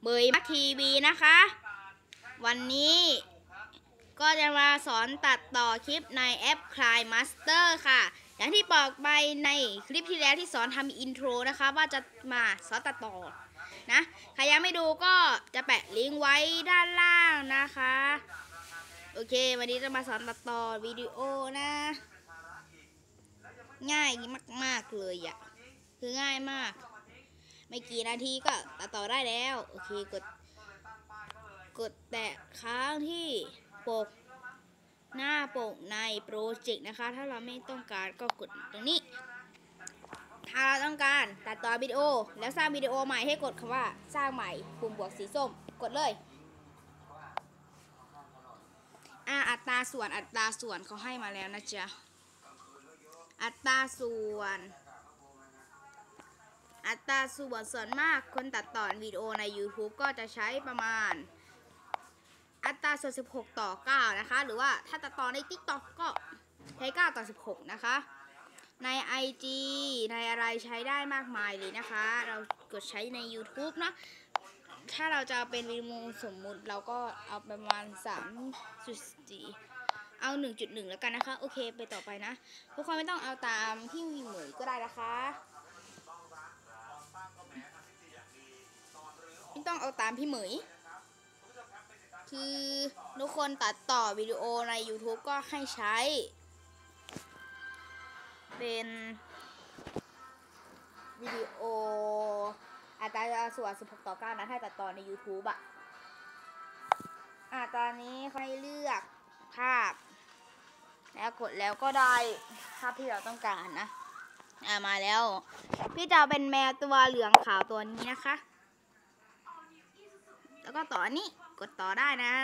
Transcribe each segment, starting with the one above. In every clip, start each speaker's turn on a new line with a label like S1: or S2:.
S1: เบยมักทีวีนะคะ วันนี้ก็จะมาสอนตัดต่อคลิปในแอป KineMaster ค่ะอย่างที่บอกไปในคลิปที่แล้วที่สอนทำอินโทรนะคะว่าจะมาสอนตัดต่อนะใครยังไม่ดูก็จะแปะลิงก์ไว้ด้านล่างนะคะโอเควันนี้จะมาสอนตัดต่อวิดีโอนะง่ายมากๆเลยอะคือง่ายมากไม่กี่นาทีก็ตัดต่อได้แล้วโอเคกดแตะค้างที่ปกหน้าปกในโปรเจกต์นะคะถ้าเราไม่ต้องการก็กดตรงนี้ถ้าเราต้องการตัดต่อวิดีโอแล้วสร้างวิดีโอใหม่ให้กดคำว่าสร้างใหม่ปุ่มบวกสีส้มกดเลยอัตราส่วนเขาให้มาแล้วนะจ๊ะอัตราส่วนมากคนตัดต่อวิดีโอใน YouTube ก็จะใช้ประมาณอัตราส่วน16:9นะคะหรือว่าถ้าตัดต่อใน TikTok ก็ใช้9:16นะคะใน IG ในอะไรใช้ได้มากมายเลยนะคะเรากดใช้ใน YouTube นะถ้าเราจะเป็นวิดีโอสมมุติเราก็เอาประมาณ 3.4 เอา 1.1 แล้วกันนะคะโอเคไปต่อไปนะทุกคนไม่ต้องเอาตามที่มีเหมยก็ได้นะคะไม่ต้องเอาตามพี่เหมยคือทุกคนตัดต่อวิดีโอใน YouTube ก็ให้ใช้เป็นวิดีโออัตราส่วน16:9นะถ้าตัดต่อใน YouTube ตอนนี้ให้เลือกภาพแล้วกดแล้วก็ได้ภาพที่เราต้องการนะมาแล้วพี่จะเป็นแมวตัวเหลืองขาวตัวนี้นะคะแล้วก็ต่อนี้กดต่อได้นะ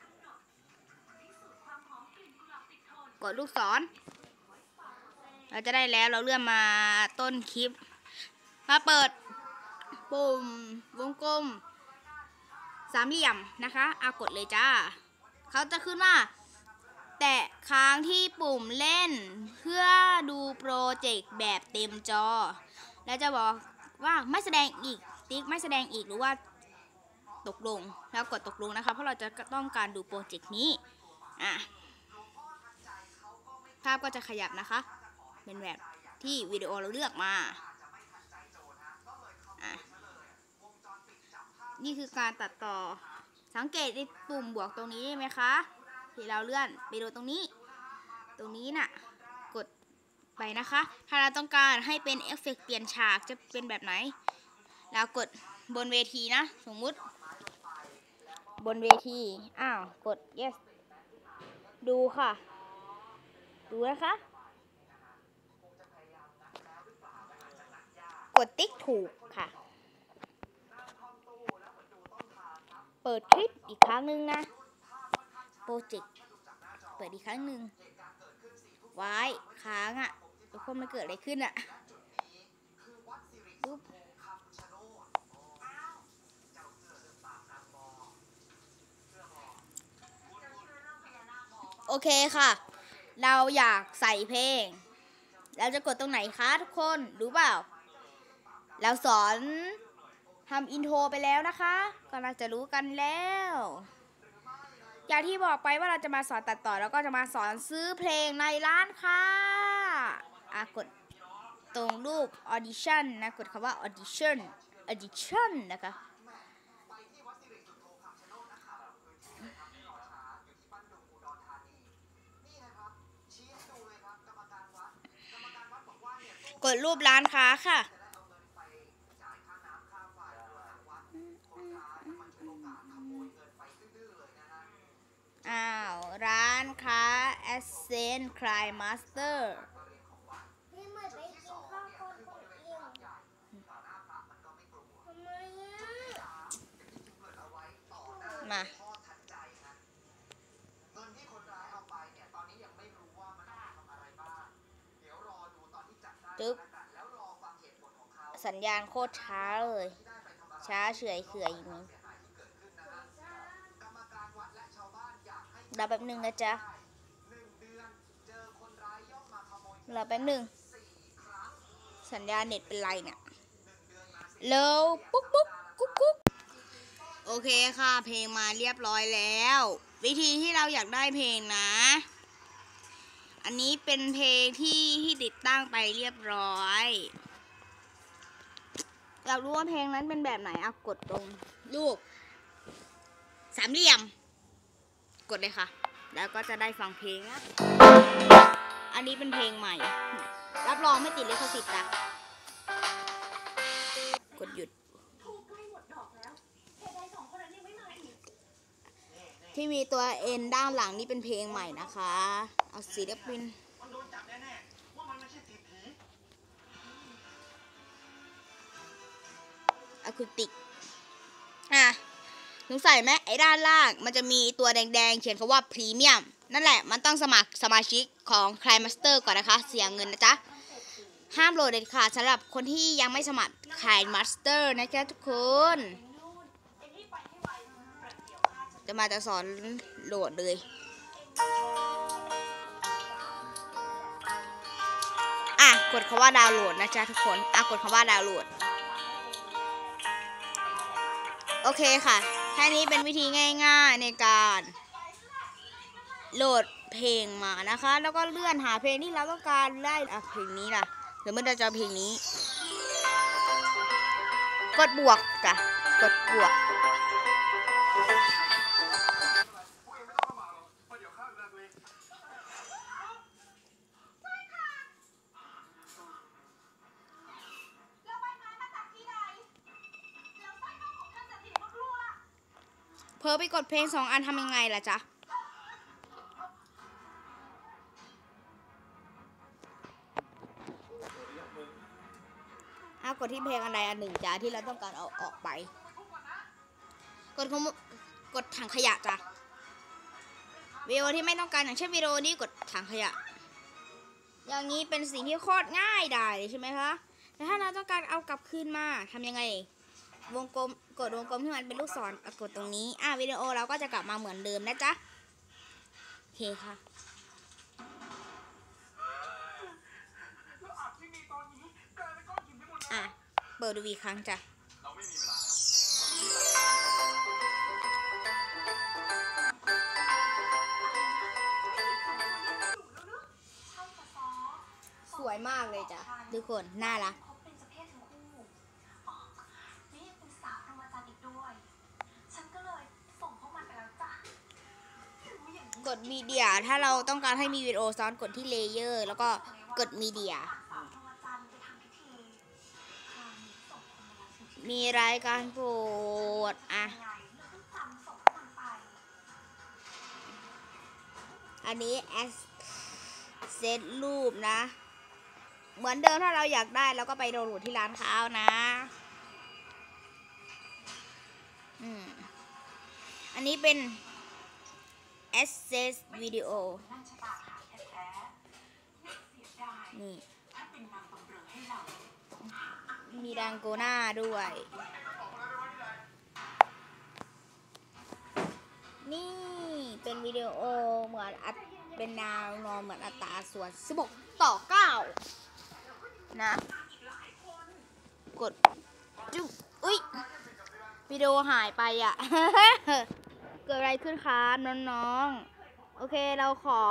S1: กดลูกศรเราจะได้แล้วเราเลื่อนมาต้นคลิปมาเปิดปุ่มวงกลมสามเหลี่ยมนะคะกดเลยจ้าเขาจะขึ้นว่าแตะค้างที่ปุ่มเล่นเพื่อดูโปรเจกต์แบบเต็มจอแล้วจะบอกว่าไม่แสดงอีกติ๊กไม่แสดงอีกหรือว่าตกลงแล้วกดตกลงนะคะเพราะเราจะต้องการดูโปรเจกต์นี้ภาพก็จะขยับนะคะเป็นแบบที่วิดีโอเราเลือกมานี่คือการตัดต่อสังเกตในปุ่มบวกตรงนี้ไหมคะที่เราเลื่อนไปดูตรงนี้น่ะกดไปนะคะถ้าเราต้องการให้เป็นเอฟเฟกต์เปลี่ยนฉากจะเป็นแบบไหนเรากดบนเวทีนะสมมุติบนเวทีกด yes ดูค่ะดูนะคะกดติ๊กถูกค่ะเปิดคลิปอีกครั้งหนึ่งนะโปรเจกต์เปิดอีกครั้งหนึ่งไว้ค้างทุกคนมันเกิดอะไรขึ้นโอเคค่ะเราอยากใส่เพลงเราจะกดตรงไหนคะทุกคนรู้เปล่าเราสอนทำอินโทรไปแล้วนะคะก็น่าจะรู้กันแล้วอย่างที่บอกไปว่าเราจะมาสอนตัดต่อแล้วก็จะมาสอนซื้อเพลงในร้านค่ะกดตรงรูป audition นะกดคำว่า audition นะคะกดรูปร้านค้าค่ะร้านค้า Accent KineMaster มาตึ๊บสัญญาณโคตรช้าเลยช้าเฉยเขื่อยอย่างนี้รอแป๊บหนึ่งนะจ๊ะรอแป๊บหนึ่งสัญญาณเน็ตเป็นไรเนี่ยแล้วปุ๊กโอเคค่ะเพลงมาเรียบร้อยแล้ว วิธีที่เราอยากได้เพลงนะ อันนี้เป็นเพลงที่ติดตั้งไปเรียบร้อยอยากรู้ว่าเพลงนั้นเป็นแบบไหนเอากดตรงรูปสามเหลี่ยมกดเลยค่ะแล้วก็จะได้ฟังเพลงนะอันนี้เป็นเพลงใหม่รับรองไม่ติดลิขสิทธิ์จ้ะกดหยุดที่มีตัวเอ็นด้านหลังนี่เป็นเพลงใหม่นะคะเอาศิลปินอะคูติกหนูใส่ไหมไอ้ด้านล่างมันจะมีตัวแดงๆเขียนคำว่าพรีเมียมนั่นแหละมันต้องสมัครสมาชิกของคลายมาสเตอร์ก่อนนะคะเสียเงินนะจ๊ะห้ามโหลดเด็ดขาดสำหรับคนที่ยังไม่สมัครคลายมาสเตอร์นะจ๊ะทุกคนจะสอนโหลดเลยกดคำว่าดาวน์โหลดนะจ๊ะทุกคนกดคำว่าดาวน์โหลดโอเคค่ะแค่นี้เป็นวิธีง่ายๆในการโหลดเพลงมานะคะแล้วก็เลื่อนหาเพลงที่เราต้องการได้เพลงนี้ล่ะหรือไม่ได้จะเพลงนี้กดบวกจ้ะกดบวกเพิ่ไปกดเพลง2 อันทำยังไงล่ะจ๊ะกดที่เพลงอะไรอันหนึ่งจ้ะที่เราต้องการเอาออกไปกดถังขยะจ้ะวิดีโอที่ไม่ต้องการอย่างเช่นวิดีโอนี้กดถังขยะอย่างนี้เป็นสิ่งที่โคตรง่ายได้ใช่ไหมคะแต่ถ้าเราต้องการเอากลับคืนมาทำยังไงวงกลมกดวงกลมที่มันเป็นลูกศรกดตรงนี้วิดีโอเราก็จะกลับมาเหมือนเดิมนะจ๊ะโอเคค่ะเปิดดูอีกครั้งจ้ะสวยมากเลยจ้ะทุกคนน่ารักกดมีเดียถ้าเราต้องการให้มีวิดีโอซ้อนกดที่เลเยอร์แล้วก็กดมีเดียมีรายการโปรดอันนี้แอสเซทรูปนะเหมือนเดิมถ้าเราอยากได้เราก็ไปโดนโหลดที่ร้านค้านะอันนี้เป็น Access Video นี่มีดังโกน่าด้วยนี่เป็นวิดีโอเหมือนเป็นแนวนอนเหมือนอัตราส่วน16:9นะกดจุ๊บวิดีโอหายไปเกิดอะไรขึ้นครับน้องๆโอเคเราขอ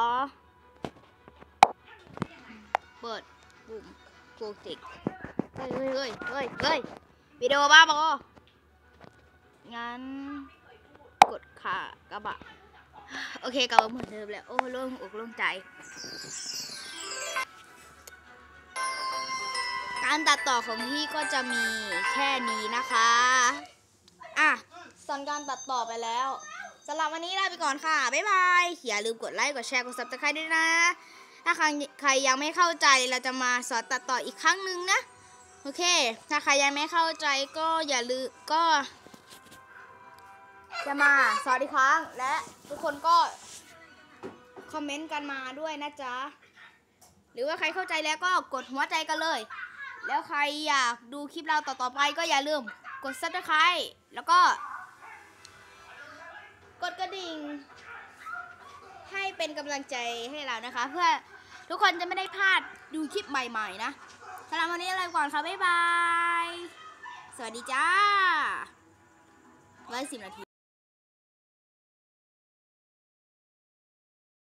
S1: เปิดปุ่มโปรเจกต์เฮ้ยวิดีโอบ้าบองั้นกดขากระบะโอเคกลับมาเหมือนเดิมแล้วโอ้โล่งอกโล่งใจการตัดต่อของพี่ก็จะมีแค่นี้นะคะสอนการตัดต่อไปแล้วสำหรับวันนี้ลาไปก่อนค่ะบ๊ายบายอย่าลืมกดไลค์กดแชร์กด Subscribe ด้วยนะถ้าใครยังไม่เข้าใจเราจะมาสอนตัดต่ออีกครั้งหนึ่งนะโอเคถ้าใครยังไม่เข้าใจก็อย่าลืมก็จะมาสอนอีกครั้งและทุกคนก็คอมเมนต์กันมาด้วยนะจ๊ะหรือว่าใครเข้าใจแล้วก็กดหัวใจกันเลยแล้วใครอยากดูคลิปเราต่อๆไปก็อย่าลืมกด Subscribe แล้วก็กดกระดิ่งให้เป็นกำลังใจให้เรานะคะเพื่อทุกคนจะไม่ได้พลาดดูคลิปใหม่ๆนะสำหรับวันนี้อะไรก่อนค่ะบ๊ายบายสวัสดีจ้าได้10 นาที